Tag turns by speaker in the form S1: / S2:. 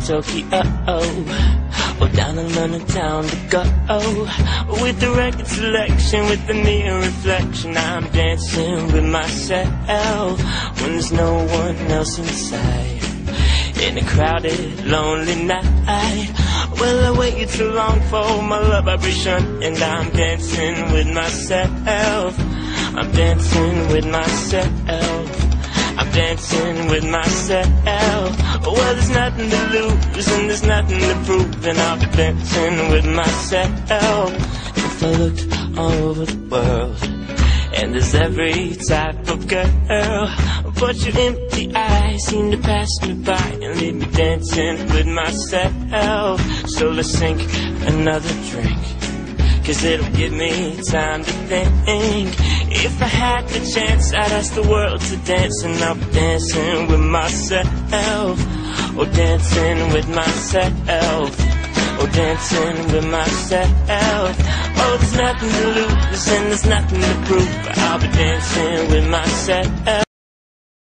S1: Tokyo, or down in London town to go. With the record selection, with the near reflection, I'm dancing with myself when there's no one else inside. In a crowded, lonely night, well, I waited too long for my love vibration, and I'm dancing with myself. I'm dancing with myself. I'm dancing with myself. Well, there's nothing to lose and there's nothing to prove, and I'll be dancing with myself. If I looked all over the world, and there's every type of girl, but your empty eyes seem to pass me by and leave me dancing with myself. So let's sink another drink, 'cause it'll give me time to think. If I had the chance, I'd ask the world to dance, and I'll be dancing with myself. Oh, dancing with myself. Oh, dancing with myself. Oh, there's nothing to lose and there's nothing to prove. I'll be dancing with myself.